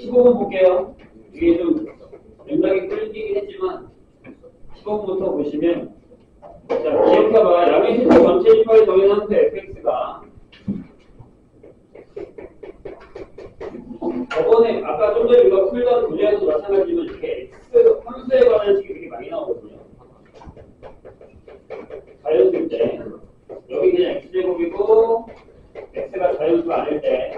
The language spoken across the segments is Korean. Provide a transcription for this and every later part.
15번 볼게요. 이게 좀 맥락이 끌리긴 했지만 15번부터 보시면 자, 기억해봐. 양의 실수 전체 입하에 정의 함수 fx가 저번에 아까 좀 전에 우리가 풀던 분야에도 마찬가지지만 이렇게 x 함수에 관한 식이 되게 많이 나오거든요. 자연수일 때 여기 그냥 x제곱이고 x가 자연수가 아닐 때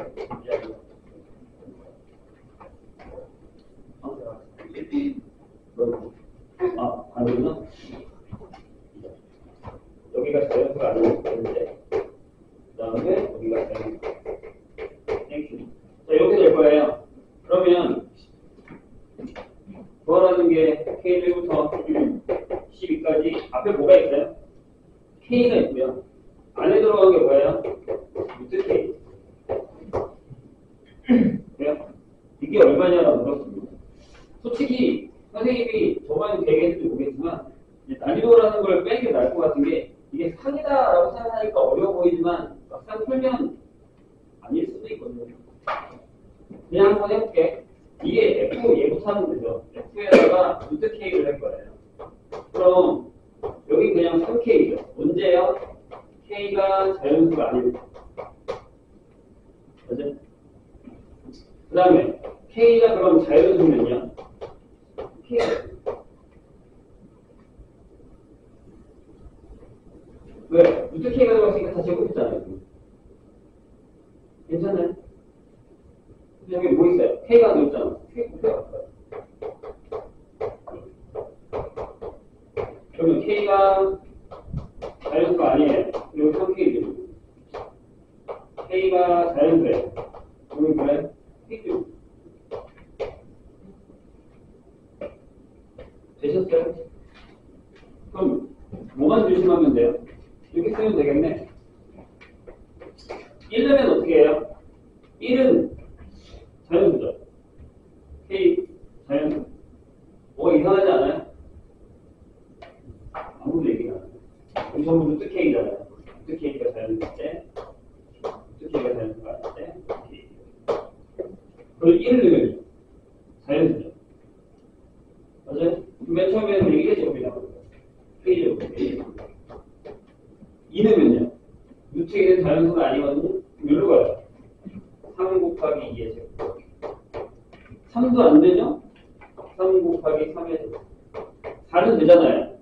반대구나. 여기가 자연수가 아닐 때인데 그 다음에 여기가 자연수. 땡큐. 자, 이렇게 될 거예요. 그러면 구하라는 게 K1부터 12까지 앞에 뭐가 있어요? K가 있고요. 안에 들어간 게 뭐예요? 루트 K. 그래요? 이게 얼마냐라고 물었습니다. 솔직히 선생님이 저번에 되겠는지 모르겠지만 난이도라는 걸 빼는 게 나을 것 같은 게 이게 상이다라고 생각하니까 어려워 보이지만 막상 풀면 아닐 수도 있거든요. 그냥 한번 해볼게. 이게 F 예부터 하면 되죠. F에다가 루트 K를 할 거예요. 그럼 여기 그냥 3K죠. 언제요? K가 자연수가 아닙니다. 맞죠? 그 다음에 K가 그럼 자연수면요? K. 왜? 루트 K가 들어갔으니까 다 제곱했잖아요. 괜찮아요? 여기 뭐 있어요? K가 넣었잖아. K 곱해가 없어요. 그러면 K가 자연수가 아니에요. 여기 3K죠. K가 자연수예요. 여기 그래? K죠. 되셨어요? 그럼 뭐만 조심하면 돼요? 이렇게 쓰면 되겠네. 1은 어떻게 해요? 1은 자연수죠. K 자연수. 뭐가 이상하지 않아요? 아무도 얘기 안 해요. 그럼 전부 루트 K잖아요. 루트 K가 자연수일 때, 루트 K가 자연수가 아닐 때, K. 그리고 1을 넣으면 자연수죠. 맞아요? 맨 처음에는 우리 1의 제곱이 나오는 거예요. K제곱. 2는요? 루트 K는 자연수가 아니거든요? 여기로 가요. 3 곱하기 2의 제곱. 3도 안 되죠? 3 곱하기 3의 제곱. 4는 되잖아요.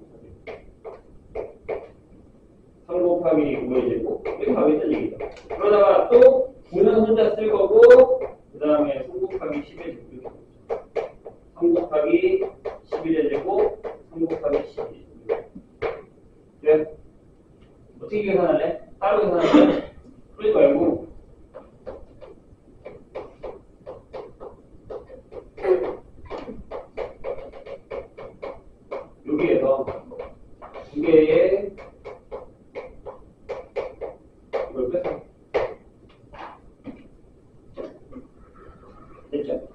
3 곱하기 5의 제곱. 이렇게 가겠다는 얘기죠. 그러다가 또 9는 혼자 쓸 거고, 그 다음에 3 곱하기 10의 제곱. 이렇게 3 곱하기 11의 제곱, 3 곱하기 12의 제곱. 네? 어떻게 계산할래? 따로 계산할래? 그러지 말고 여기에서 두 개의 이걸 빼서 됐죠?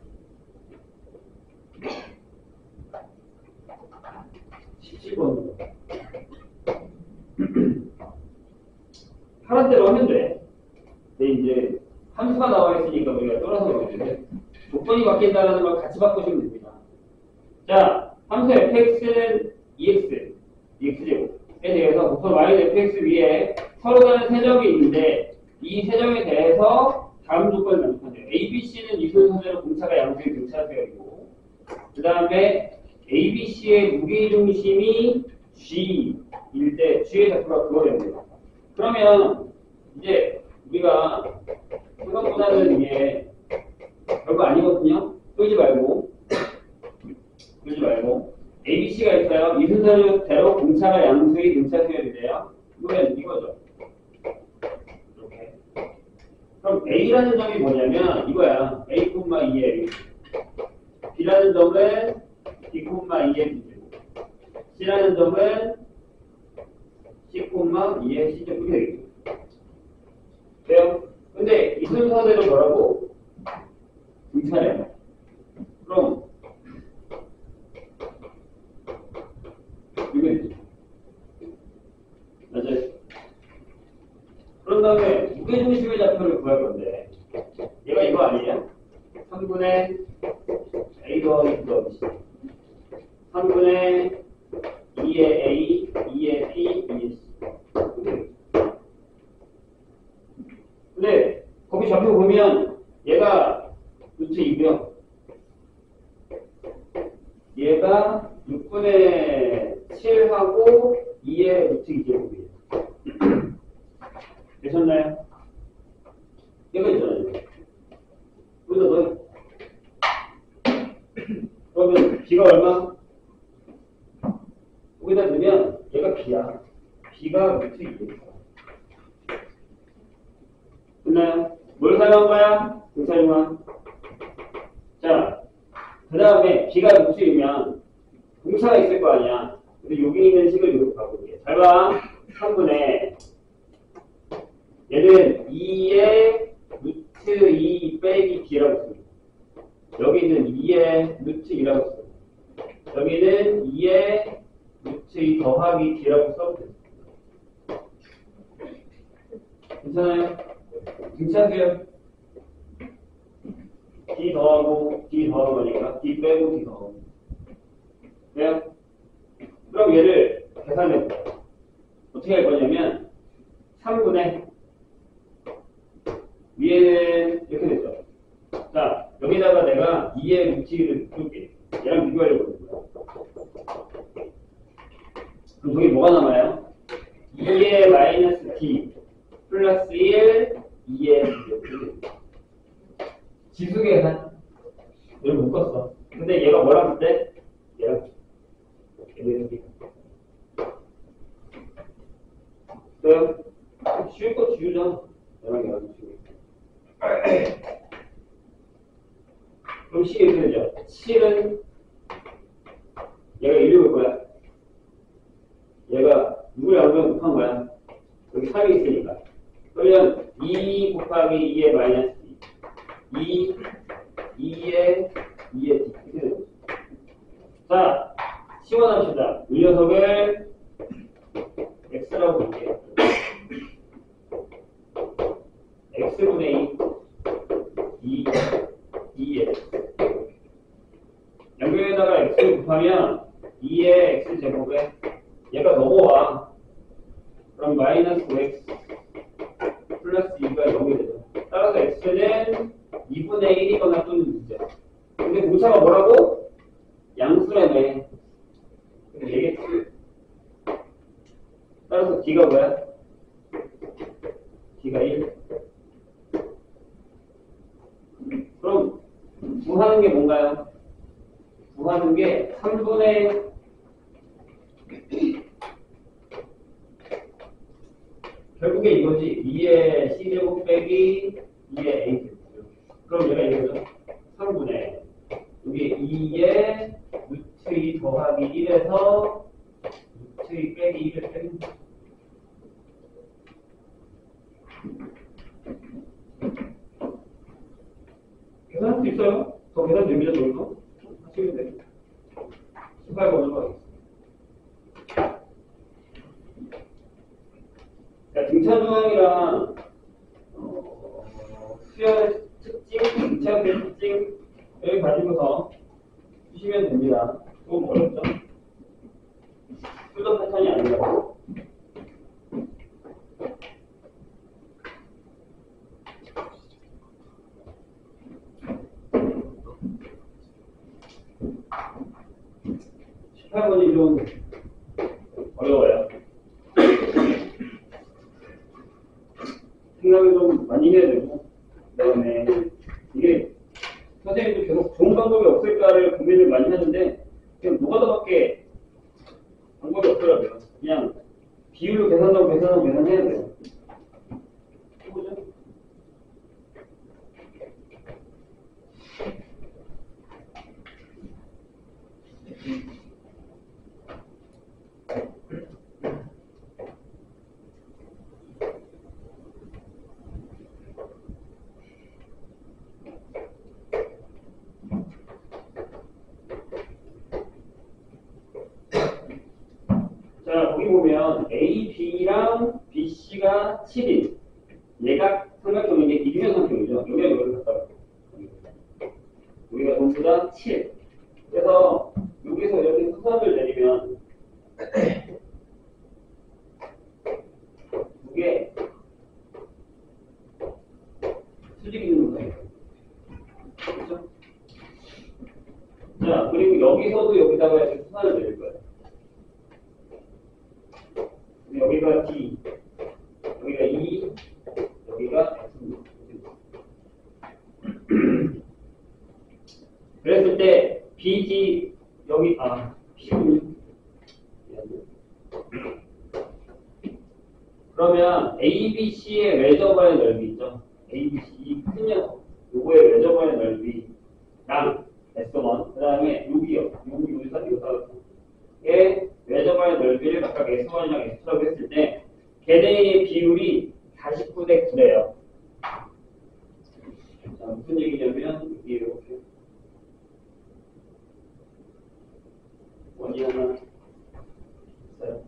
하란 대로 하면 돼. 근데 이제 함수가 나와 있으니까 우리가 떠나서 그러는데 조건이 바뀐다는 걸 같이 바꾸시면 됩니다. 자, 함수 fx는 ex제곱에 대해서 우선 y는 fx 위에 서로 다른 세점이 있는데 이 세점에 대해서 다음 조건을 만족한대요. ABC는 이순서대로 공차가 양수의 등차수열이고 그 다음에 ABC의 무게중심이 G일 때 G의 좌표가 그거 됩니다. 그러면 이제 우리가 생각보다는 이게 별거 아니거든요. 끌지 말고 ABC가 있어요. 이 순서대로 공차가 양수의 등차수열인데요. 이거는 이거죠. 이렇게. 그럼 A라는 점이 뭐냐면 이거야. A,2의 B라는 점은 B,2의 B제곱 C라는 점은 C,2의 C제곱이 되겠죠. 돼요? 근데 이 순서대로 뭐라고? 등차래요. 그럼 이거 되죠. 맞아요? 그런 다음에 무게중심의 좌표를 구할 건데 얘가 이거 아니에요? 3분의 A 더하기 B 더하기 C 3분의 2의 A, 2의 B, 2의 C. 근데 거기 좌표 보면 얘가 루트 2고요. 얘가 6분의 7하고 2의 루트 2제곱이에요. 되셨나요? 얘가 있잖아요. 여기다 넣어요. 그러면 B가 얼마? 여기다 넣으면 얘가 B야. B가 루트 2예요. 됐나요? 뭘 사용한 거야? 등차중앙. 자, 그 다음에 B가 루트 2면 공차가 있을 거 아니야. 근데 여기 있는 식을 이렇게 바꿀게. 잘 봐. 3분의 얘는 2의 루트 2 빼기 B라고 씁니다. 여기는 2의 루트 2라고 씁니다. 여기는 2의 루트 2 더하기 D라고 써도 됩니다. 괜찮아요? 등차수요. D 더하고 D 더하고 하니까 D 빼고 D 더하고. 그래요? 그럼 얘를 계산해볼게요. 어떻게 할 거냐면 3분의 위에는 이렇게 됐죠. 자, 여기다가 내가 2의 루트를 줄게. 얘랑 비교하려고 하는 거야. 그럼 저기 뭐가 남아요? 2의 마이너스 D 플러스 1 2의 지수 계산. 얘를 묶었어. 근데 얘가 뭐랑 붙대? 얘랑 얘는 그래요? 쉬울 거 지우자. 얘랑 지우자. 그럼 C 이렇게 되죠. 7은 얘가 1이 올 거야. 얘가 누굴 양보면 곱한 거야. 여기 3이 있으니까. 그러면 2 곱하기 2의 마이너스 2, 2의 2의 D 이렇게 되는 거죠. 자, 시원합시다. 이 녀석을 X라고 볼게요. X분의 2, 2X. 양변에다가 X를 곱하면 2의 X제곱에 얘가 넘어와. 그럼 마이너스 5X 플러스 2가 0이 되죠. 따라서 X는 2분의 1이거나 또는 2죠. 근데 공차가 뭐라고? 양수라네. 근데 얘겠지. 따라서 D가 뭐야? D가 1. 그럼 구하는 게 뭔가요? 구하는 게 3분의 결국에 이거지. 2의 C제곱 빼기 2의 A제곱. 그럼 얘가 이거죠. 3분의 여기 2의 루트 2 더하기 1에서 루트 2 빼기 1을 빼는 거죠. 계산할 수 있어요? 더 계산 됩니다, 저기서. 하시면 돼요. 18번으로 하겠습니다. 자, 등차중앙이랑 수열의 특징, 등차의 특징 여기 가지고서 주시면 됩니다. 조금 어렵죠? 풀더 패턴이 아니라고. 번이 좀 어려워요. 생각을 좀 많이 해야 되고, 그다음에 이게 선생님도 계속 좋은 방법이 없을까를 고민을 많이 하는데 그냥 노가다밖에 방법이 없더라고요. 그냥 비율로 계산해야 돼요. 해보죠. 자, 거기 보면 A, B랑 B, C가 7인 얘가 삼각형인데 이중형 삼각형이죠. 여기가 여기를 갖다 놔요. 여기가 전부 다 7. 그래서 여기서 이렇게 수선을 내리면 이게 수직 있는 거예요. 그렇죠? 자, 그리고 여기서도 여기다가 이렇게 수선을 내릴 거예요. 여기가 D, 여기가 E, 여기가 X입니다. 그랬을 때 BD 여기 P 그러면 ABC의 외접원의 넓이 있죠. ABC 이 큰 녀석 요거의 외접원의 넓이랑 S1 그 다음에 여기요 요사의 외접원의 넓이를 각각 S1이랑 S2라고 했을 때 걔네의 비율이 49대 9래요. 자, 무슨 얘기냐면 여기 이렇게 원이 하나 있어요.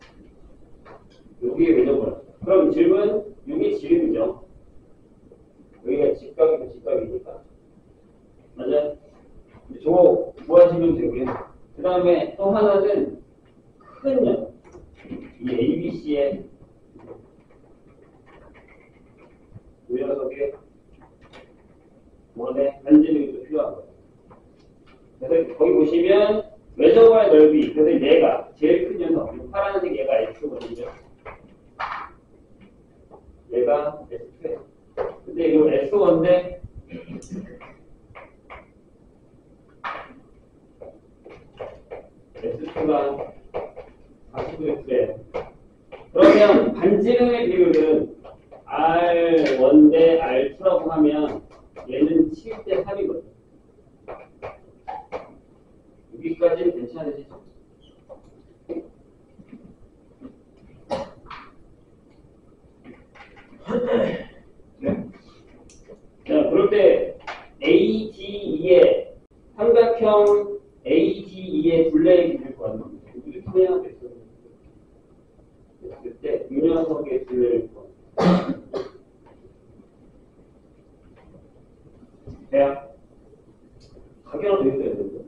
여기에 외접원. 그럼 질문 여기 지름이죠. 여기가 직각이고 직각이니까. 맞아요? 저거 구하시면 되고요. 그 다음에 또 하나는 큰 녀석. 이 ABC의 이 녀석의 원의 반지름이 또 필요한 거예요. 그래서 거기 보시면 외접원의 넓이. 그래서 얘가 제일 큰 녀석. 이 파란색 얘가 X거든요. 얘가 S2예요. 근데 이거 S1인데 S2가 49의 9예요. 그러면 반지름의 비율은 R1 대 R2라고 하면 얘는 7대 3이거든요. 여기까지는 괜찮으시죠? 네. 자, 그럴 때 ADE의 삼각형 ADE의 둘레의 길이를 구하는 겁니다. 여기도 평행하고 있어요. 그때 이 녀석의 둘레를 구하는 겁니다. 돼요? 가게 하나 더 있어야 되는데.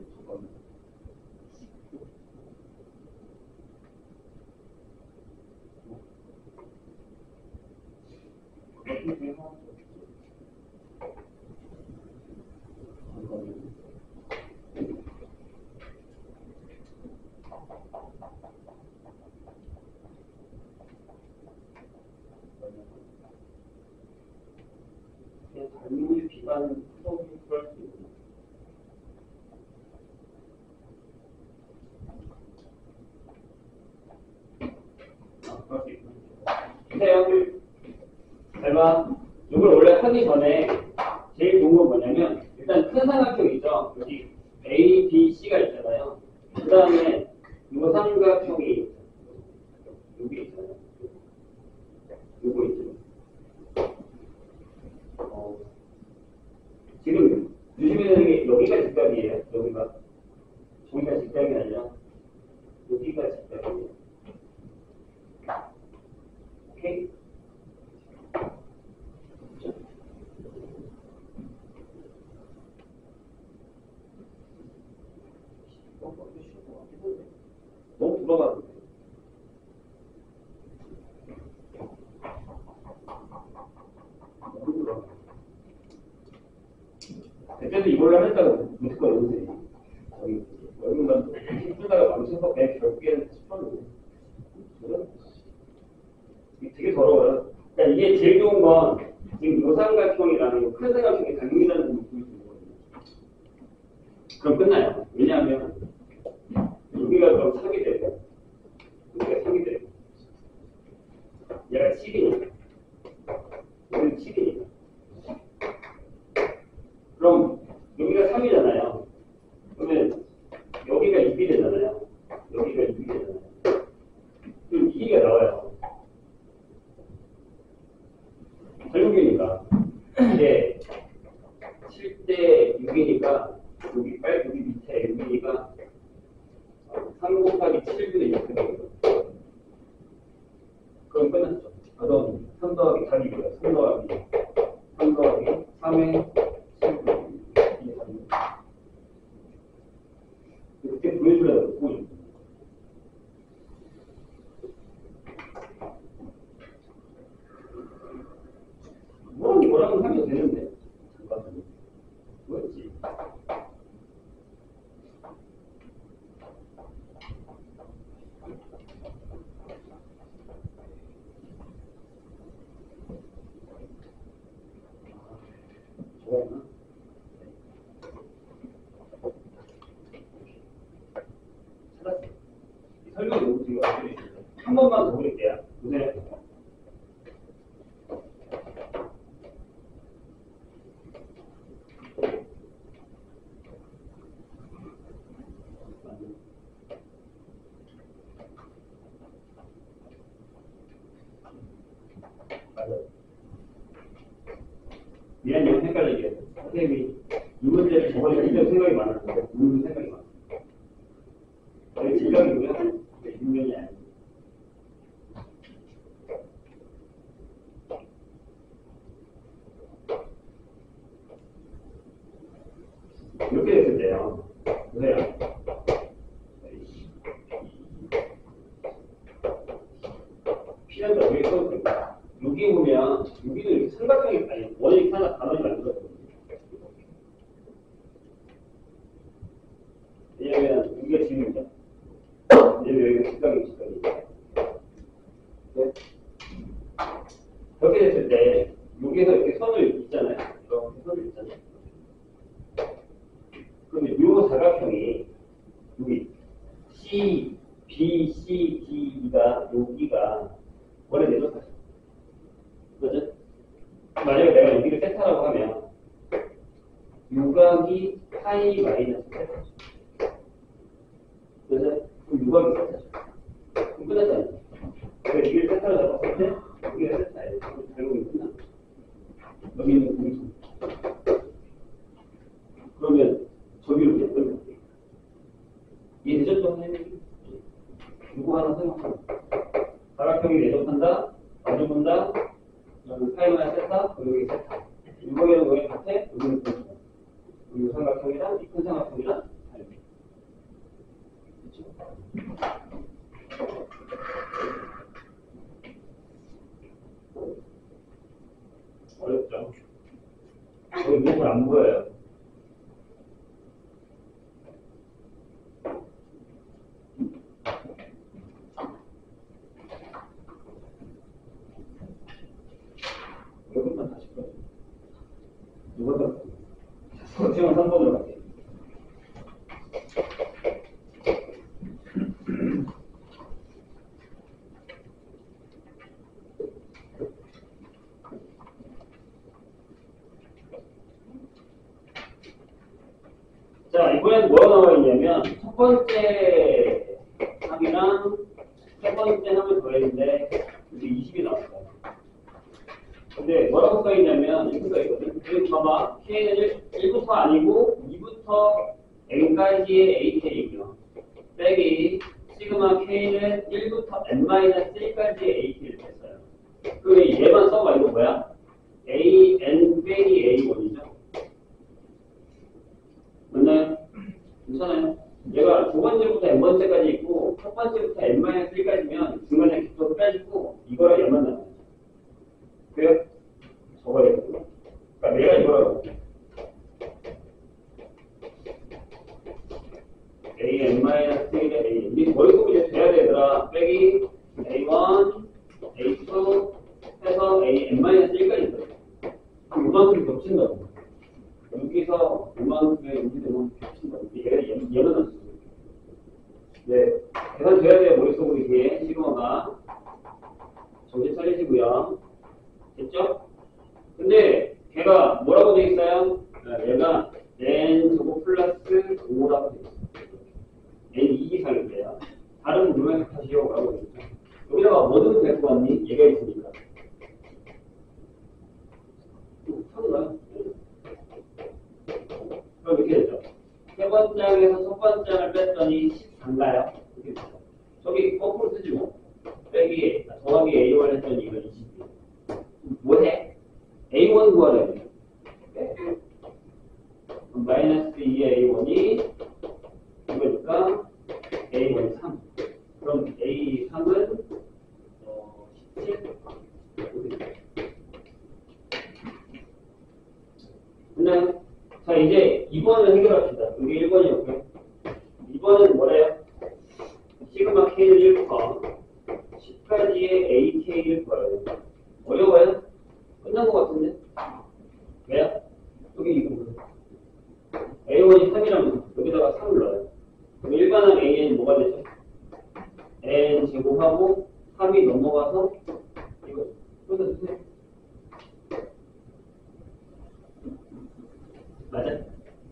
달무리 비반 수업이 그럴 수 있고. 그럴 수 있고. 보세요. 잘 봐. 이걸 원래 하기 전에 제일 좋은 건 뭐냐면 일단 큰 삼각형이죠. 여기 A, B, C가 있잖아요. 그 다음에 이 삼각형이 여기 있잖아요. 요거 있죠. 지금 조심해야 되는 게 여기가 직각이에요. 여기가 직각이 아니라 여기가 직각이에요. 오케이? 너무 들어가는데. 너무 들어가. 그때도 이걸로 했다고 못했거든요, 선생님. 저희 얼굴만 힘들다가 망쳐서 그냥 결국에는 다시 풀었는데. 이게 되게 더러워요. 그러니까 이게 제일 좋은 건 지금 요삼각형이라는 큰 삼각형이 당연이라는 느낌이 드는 거거든요. 그럼 끝나요. 왜냐하면 여기가 그럼 3이 되고 여기가 3이 되고 얘가 7이니까 여기는 7이니까 그럼 여기가 3이잖아요. 그러면 여기가 2이 되잖아요. 여기가 2이 되잖아요. 그럼 2가 나와요. 결국이니까 이제 7대 6이니까 여기 밑에 6이니까 3 곱하기 7분의 6 되거든요. 그럼 끝났죠. 그럼 3 더하기 답이고요. 3 더하기 3의 7분의 6. 뭐가 있나? 찾았어요. 이 설명이 너무 되게 어려워요. 한 번만 더 볼게요. 보세요. 맞아요. 미안해요. 헷갈리게 해서. 선생님이 이 문제를 저번에 굉장히 생각이 많았는데, 오늘 생각이 많았어요. 저희 질병이고요. 분명히 아니에요. 이렇게 됐을 때요. 보세요. P는 여기 써있습니다. 여기 보면, 여기도 이렇게 삼각형이, 아니, 원이 하나 단원이 만들어졌거든요. 왜냐면, 여기가 지금이죠. 왜냐면 여기가 직각이. 네? 이렇게 됐을 때, 여기서 이렇게 선을 있잖아요. 이렇게 선을 있잖아요. 그런데 이 사각형이, 여기, C, B, C, D가, 여기가, 원래 내줬다. 그죠? 만약에 내가 여기를 세타라고 하면, 요각이 파이 마이너스 세타. 그죠? 그럼 요각이 세타죠. 그럼 끝났잖아요. 그래서 여기를 세타로 잡았을 때, 여기가 세타예요. 결국은 끝나. 여기는 공통. 그러면, 저기로 그냥 끝났어요. 이해되죠? 선생님? 이거 하나 생각합니다. 사각형이 내접한다, 마주본다, 여기 파이마이너스 세타, 여기 세타. 이거에는 거의 같아, 여기는 공통. 이 삼각형이랑 이 큰 삼각형이랑 다르게. 그렇죠? 어렵죠? 거기 목을 안 보여요. 이것만 다시 풀어요. 이것도 소수형 3번으로 갈게요. 자, 이번엔 뭐가 나와 있냐면, 첫 번째 항이랑 세 번째 항을 더했는데, 이제 20이 나왔어요. 근데 뭐라고 써있냐면, 이렇게 써있거든. 여기 봐봐. K는 1부터 아니고, 2부터 N까지의 AK이고요. 빼기, 시그마 K는 1부터 N-1까지의 AK를 뺐어요. 그럼 얘만 써봐. 이거 뭐야? AN 빼기 A1이죠. 맞나요? 괜찮아요? 얘가 두 번째부터 N번째까지 있고, 첫 번째부터 N-1까지면 중간에 깃도 빼주고, 이거랑 얘만 남아요. 그래요? 적어야 되거든요. 그러니까 내가 이거라고. AN-1의 A. 이게 머릿속에 이제 돼야 되더라. 빼기 A1, A2 해서 AN-1까지 있어요. 그럼 이만큼 겹친다고. 여기서 이만큼의 여기서 겹친다고. 얘는 안 쓰고. 네. 계산 돼야 돼요. 머릿속으로 이게 시그마가. 정신 차리시고요. 됐죠? 근데 걔가 뭐라고 돼 있어요? 얘가 n 제곱 플러스 5라고 돼 있어요. n 2 이상인데요. 다른 루멘스 하시오라고 돼 있죠. 여기다가 뭐든 데리고 왔니? 얘가 있으니까. 상관요? 그럼 이렇게 되죠. 세 번째 항에서 첫 번째 항을 뺐더니 14인가요? 이렇게 되죠. 저기 거꾸로 쓰지 뭐. 빼기 더하기 A1 했더니 이건 22. 뭐해? A1 구하래요. 마이너스 2의 A1이 이거니까 A1이 3. 그럼 A3은 17. 됐나요? 자, 이제 2번을 해결합시다. 이게 1번이었고요. 2번은 뭐래요? 시그마 K는 1부터 10까지의 AK를 구하래요. 어려워요? 끝난 것 같은데? 왜요? 여기 A1이 3이라면 여기다가 3을 넣어요. 그럼 일반항 AN이 뭐가 되죠? n 제곱하고 3이 넘어가서 이거 풀어주세요. 맞아?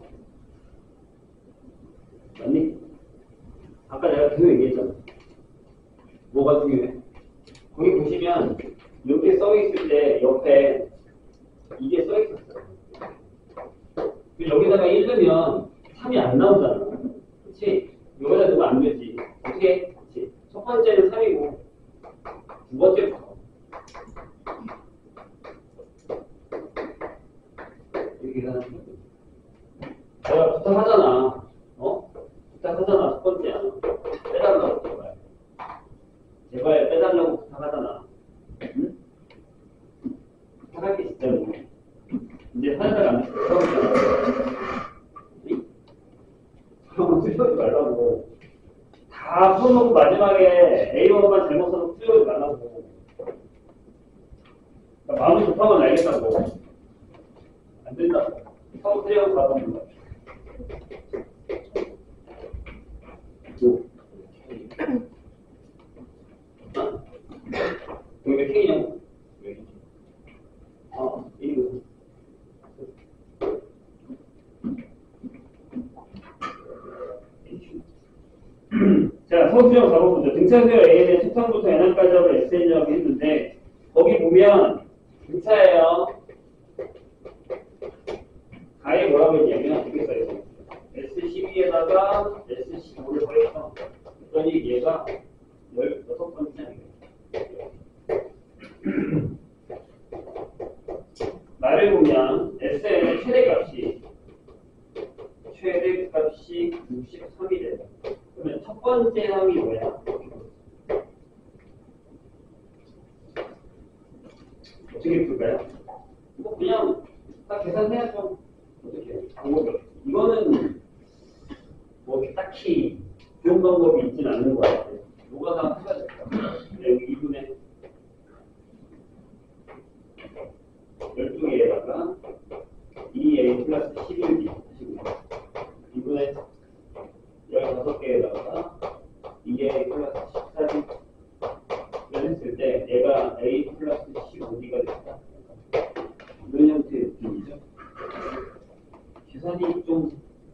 맞니? 아까 내가 계속 얘기했잖아. 뭐가 중요해? 거기 보시면 이렇게 써있을 때 옆에 이게 써있었어. 여기다가 1 넣으면 3이 안 나오잖아. 그치? 여기다 넣으면 안 되지. 어떻게 해? 그치? 첫 번째는 3이고 두 번째는 4. 이렇게 계산하면 돼. 내가 부탁하잖아. 어? 부탁하잖아. 첫 번째야. 빼달라고 제발. 제발 빼달라고 부탁하잖아. 응? 부탁할게 진짜로. 이제 하나가 안 됐어. 그럼 틀려오지 말라고. 다 풀어놓고 마지막에 A번만 잘못 써서 틀려오지 말라고. 그러니까 마음이 급하면 알겠다고. 안 된다고. 처음 틀려고 가보는 거야. 여기 몇 K냐고? 이거. 자, 서술형 4번 보죠. 등차수열 A의 초창부터 N항까지 하고 SN이라고 했는데, 거기 보면, 등차예요. 가에 뭐라고 했냐면, 이렇게 써있어. S12에다가 S15를 더했어. 그러니 얘가 16번째 아니에요. 말을 보면, SN의 최대값이 63이 돼요. 그러면 첫 번째 항이 뭐야? 어떻게 풀까요? 뭐 그냥 딱 계산해야죠. 어떻게? 방법이 없어. 이거는 뭐 딱히 좋은 방법이 있진 않는 것 같아요. 뭐가 다 해야 될까? 여기 2분의 12개에다가 2a 플러스 11b 2분의 15개에다가 2a 플러스 14b 이런 했을 때 얘가 a 플러스 15b가 됐다. 이런 형태의 느낌이죠. 계산이 좀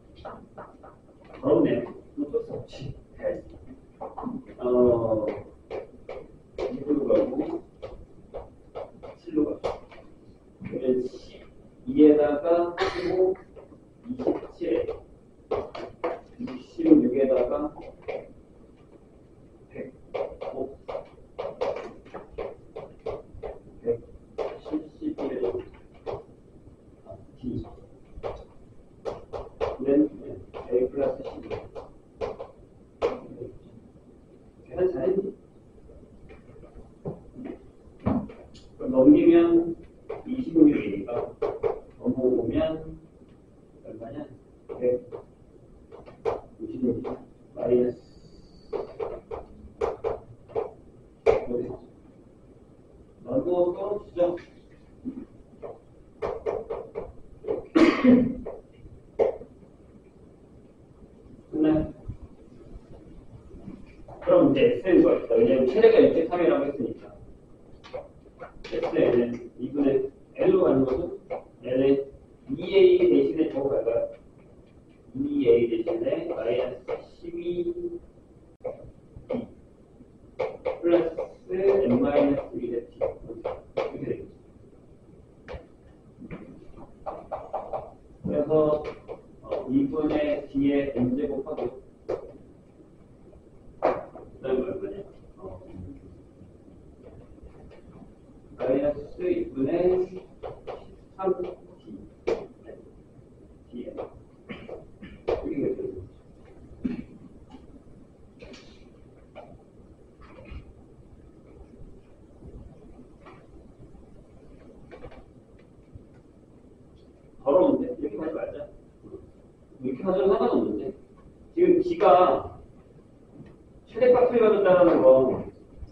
어렵네요. 어쩔 수 없이 해야지. 2로 가고 7로 가고 그러면 12에다가 15, 27에 66에다가 105 171에 D 는 A 플러스 12 계산 잘했니? 그럼 넘기면 26이니까 넘어오면 얼마냐? 156 마이너스 넘어서 주죠. 끝나요? 그럼 이제 S는 거였다. 왜냐면 최대가 63이라고 했으니까. S는 2분의 L로 가는 거죠. L은 2A 대신에 저거 갈까요? 2A 대신에 마이너스 12 플러스 N 마이너스 1의 T 이렇게 되겠죠. 그래서 2분의 D의 N제곱하고 그 다음에 얼마냐? 마이너스 2분의 3D Dn 이게 되죠. 더러운데? 이렇게 하지 말자. 이렇게 하자면 상관없는데. 지금 D가 최대값을 가졌다는 건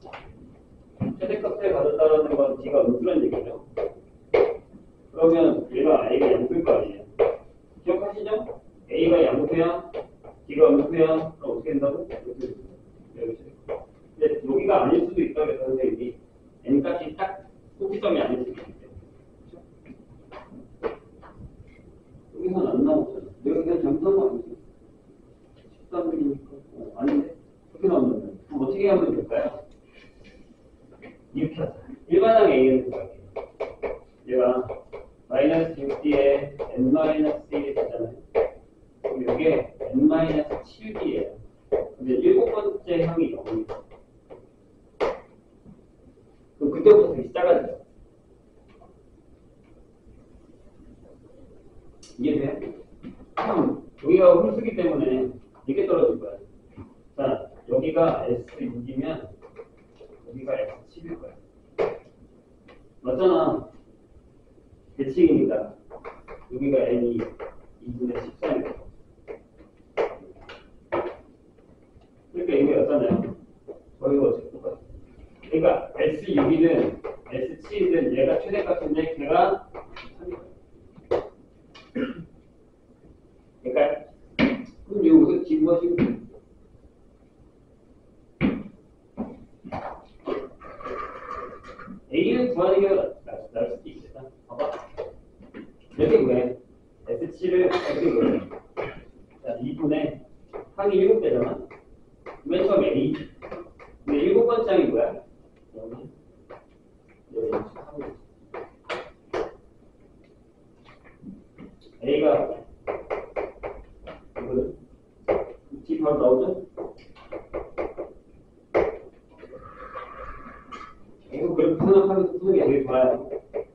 최대값을 가졌다는 건 D가 음수란 얘기죠. 그러면 얘가 A가 0일 거 아니에요. 기억하시죠? A가 양보표현, B가 음수표현, 그럼 어떻게 된다고? 여기 근데 여기가 아닐 수도 있다 그래서 선생님이 N값이 딱 꼭지점이 아닐 수도 있기 때문에. 여기서는 안 나오잖아. 내가 그냥 잘못한 거 아니지? 13mm니까. 아닌데? 그렇게 나오면 그럼 어떻게 하면 될까요? 이렇게 하자. 일반항 A는 구할게요. 얘가 마이너스 6D에 N-1이 되잖아요. 그럼 이게 N-7D예요. 근데 일곱 번째 항이 0이에요. 그럼 그때부터 다시 작아져요. 이해돼? 여기가 홀수기 때문에 이렇게 떨어질 거야. 자, 여기가 S6이면 여기가 S7일 거야. 맞잖아. 대칭이니까 여기가 N이 2분의 13일 거야. 그러니까 이게 어쩌나요? 거기가 어차피 똑같아. 그러니까 S6이든 S7이든 얘가 최대값인데 걔가 3일 거야. 그러니까 그럼 여기서 기부하시면 돼요. A를 구하는 게 나을 수도 있겠다. 봐봐. 이렇게 구해. S7을 이렇게 구해. 자, 2분의 항이 7배잖아. 맨 처음에 A. 근데 7번째 항이 뭐야? 여기. A가 이거는 D 바로 나오죠? 이거 그렇게 생각하면서 쓰는 게 되게 좋아요.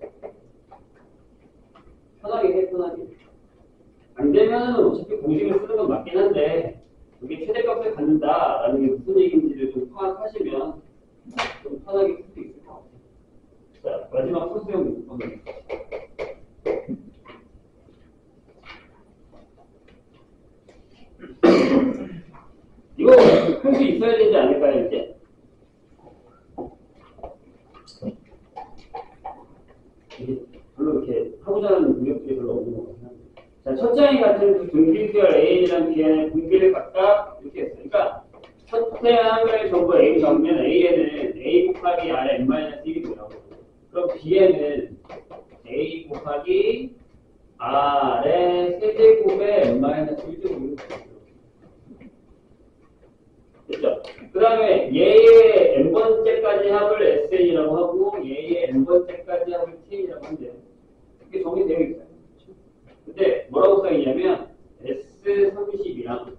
편하게 해, 편하게. 안 되면 어차피 공식을 쓰는 건 맞긴 한데 이게 최대값을 갖는다라는 게 무슨 얘기인지를 좀 파악하시면 좀 편하게 쓸 수 있을 것 같아요. 자, 마지막 소수형 문제. 이거 할 수 있어야 되지 않을까요, 이제? 별로 이렇게 하고자 하는 능력들이 별로 없는 것 같긴 한데. 자, 첫 장이 같은 등비수열 A이랑 B에는 분비를 각각 이렇게 했어요. 그러니까 첫째 항을 전부 A로 잡으면 A에는 A 곱하기 R에 N-1이고요. 그럼 B에는 A 곱하기 R의 세제곱에 N-1제곱이 됐죠? 그 다음에 얘의 n번째까지 합을 SN이라고 하고 얘의 n번째까지 합을 TN이라고 한대요. 이게 정리되어 있어요. 근데 뭐라고 써있냐면 S30이랑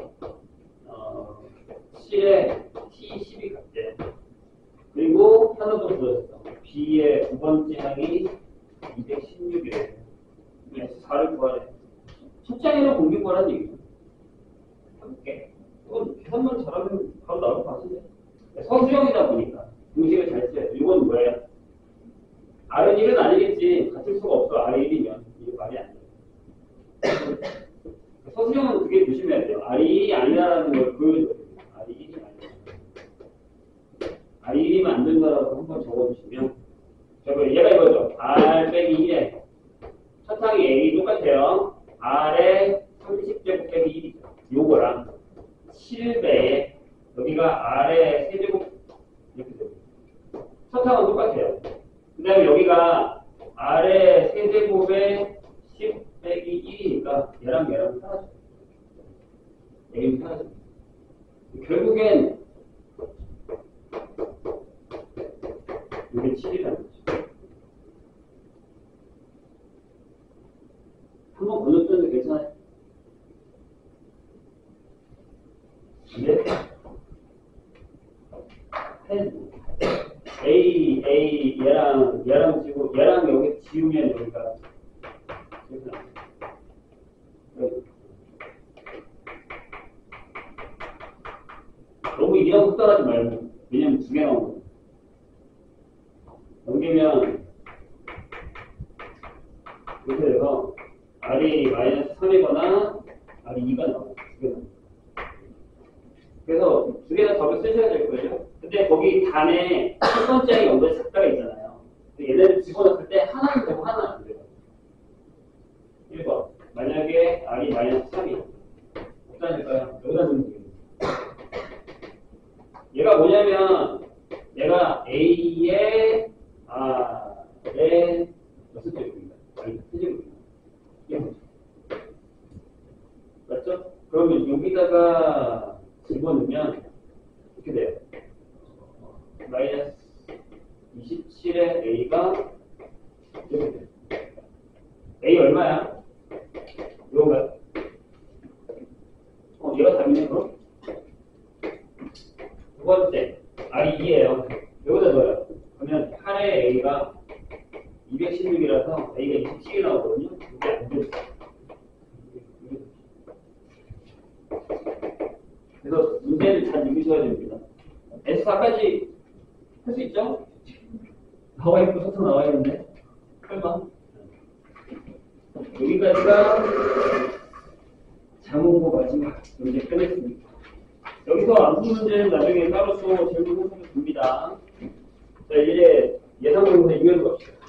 7에 T10이 같대요. 그리고 하나 더 들었어. B의 두 번째 항이 216이래요. S4를 구하래. 첫 장에는 공개구하라는 얘기죠. 해볼게. 이건 계산만 잘하면 바로 나올 것 같은데. 서술형이다 보니까 공식을 잘 써야 돼. 이건 뭐예요? R은 1은 아니겠지. 같을 수가 없어. R이 1이면. 이게 말이 안 돼. 서술형은 그게 조심해야 돼요. R이 1이 아니라는 걸 보여줘야 돼요. R이 1이 아니라. R이 1이면 안 된다라고 한번 적어주시면. 얘가 이거죠. R 빼기 1에. 첫 항이 A 똑같아요. R에 30제곱 빼기 1이죠. 요거랑 7배에 여기가 R의 세제곱 이렇게 됩니다. 첫 항은 똑같아요. 그 다음에 여기가 R의 세제곱에 10 빼기 1이니까 얘랑 사라져요. A는 사라져요. 결국엔 이게 7이라는 거죠. 한번 건너뛰어도 괜찮아요. 근데 A 얘랑 지고 얘랑 여기 지우면 여기가 이렇게 나와요. 너무 이해하고 속단하지 말고. 왜냐면 두 개 나오거든. 넘기면 이렇게 돼서 R이 마이너스 3이거나 R이 2가 나와요. 두 개 나와요. 그래서 두 개 다 답을 쓰셔야 될 거예요. 근데 거기 단에 첫 번째 연결 작다가 있잖아요. 얘네를 집어넣을 때 하나는 되고 하나는 안 돼요. 1번. 만약에 R이 마이너스 3이야. 어디다 넣을까요? 여기다 넣으면 되겠네. 얘가 뭐냐면, 얘가 A의 R의 몇제곱입니다 아니, 세제곱입니다. 이게 뭐죠? 맞죠? 그러면 여기다가 집어넣으면 이렇게 돼요. 마이너스 27의 A가 이렇게 돼요. A 얼마야? 이건가요? 얘가 답이네, 그럼? 두 번째, R이 2예요. 여기다 넣어요. 그러면 8의 A가 216이라서 A가 27이 나오거든요. 이게 안 돼요. 그래서 문제를 잘 읽으셔야 됩니다. S4까지 할 수 있죠? 나와 있고 서서 나와 있는데 설마 여기까지가 장문고 마지막 문제 끝냈습니다. 여기서 안 푼 문제는 나중에 따로 또 질문 해서 줍니다. 자, 이제 예상 부분에 이해로 갑시다.